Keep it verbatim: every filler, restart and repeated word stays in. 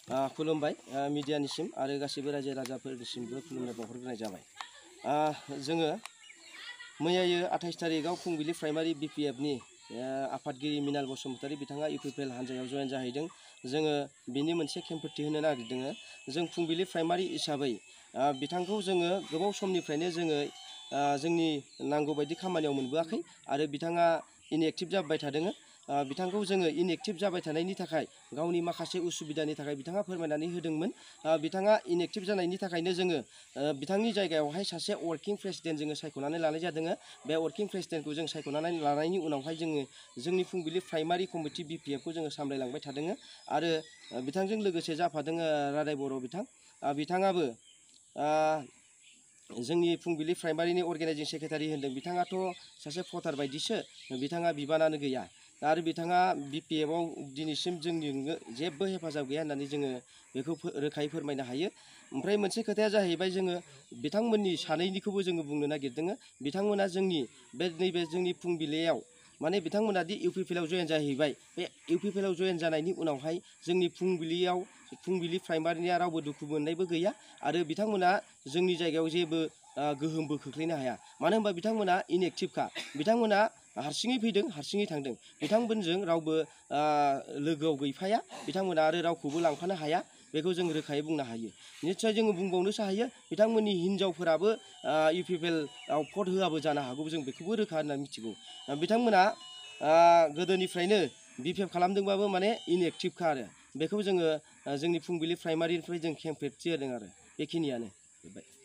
खुलुमबाय मिडियानिसिम आरो गासैबो रायजो राजाफोरनिसिमबो खुलुमनाय बावहरग्रोनाय जाबाय। जोङो मैयायो आठाइस थारिखआव फुंबिलि प्राइमारि बिपिएफनि आफादगिरि मिनाल बसुमतारी बिथाङा इउपिपिएल हान्जायाव जयेन जाहैदों। जोङो बिनि मोनसे खेंफोरथि होनो नागिरदों। जों फुंबिलि प्राइमारि हिसाबै बिथांखौ जोङो गोबाव समनिफ्रायनो जोङो जोंनि नांगौ बायदि खामानियाव मोनबोआखै आरो बिथाङा इनएक्टिभ जाबाय थादों। बिथांखौ जोङो इनएक्टिभ जाबाय थानायनि थाखाय गावनि माखासे उसुबिदानि थाखाय बिथाङा फोरमायनानै होदोंमोन। बिथाङा इनएक्टिभ जानायनि थाखायनो जोङो बिथांनि जायगायावहाय सासे वर्किं प्रेसिडेन्ट जोङो सायख'नानै लानाय जादों। बे वर्किं प्रेसिडेन्टखौ जों सायख'नानै लानायनि उनावहाय जोङो जोंनि फुंबिलि प्राइमारि कमिटि बिपिएफखौ जोङो सामलायलांबाय थादों आरो बिथांजों लोगोसे जाफादों रादाय बर' बिथां। बिथाङाबो जोंनि फुंबिलि प्राइमारिनि अर्गेनाइजिं सेक्रेटारि होनदों। बिथाङाथ' सासे भटार बायदिसो, बिथाङा बिबानानो गैया आरो बिथाङा बिपिएफआव दिनैसिम जोंनि जेबो हेफाजाब गैया होननानै जोङो बेखौ रोखायै फोरमायनो हायो। ओमफ्राय मोनसे खोथाया जाहैबाय, जोङो बिथांमोननि सानैनिखौबो जोङो बुंनो नागिरदों। बिथांमोना जोंनि बे नैबे जोंनि फुंबिलियाव माने बिथांमोना दि इउपिपिएलआव जयेन जाहैबाय, बे इउपिपिएलआव जयेन जानायनि उनावहाय जोंनि फुंबिलियाव फुंबिलि प्राइमारिनिया रावबो दुखु मोननायबो गैया आरो बिथांमोना जोंनि जायगायाव जेबो गोहोमबो खोख्लैनो हाया। मानो होनबा बिथांमोना इनएक्टिभखा। बिथांमोना हारसिङै फैदों, हारसिङै थांदों। बिथांमोनजों रावबो लोगोआव गैफाया, बिथांमोना आरो रावखौबो लांफानो हाया। बेखौ जों रोखायै बुंनो हायो। निस्सय जोङो बुंबावनोसो हायो, बिथांमोननि हिनजावफोराबो इउपिपिएलआव भट होआबो जानो हागौ, जों बेखौबो रोखा होनना मिथिगौ। बिथांमोना गोदोनिफ्रायनो बिपिएफ खालामदोंबाबो माने इनएक्टिभखा आरो बेखौ जोङो जोंनि फुंबिलि प्राइमारिनिफ्राय जों खेंफोरथि होदों आरो बेखिनियानो जोब्बाय।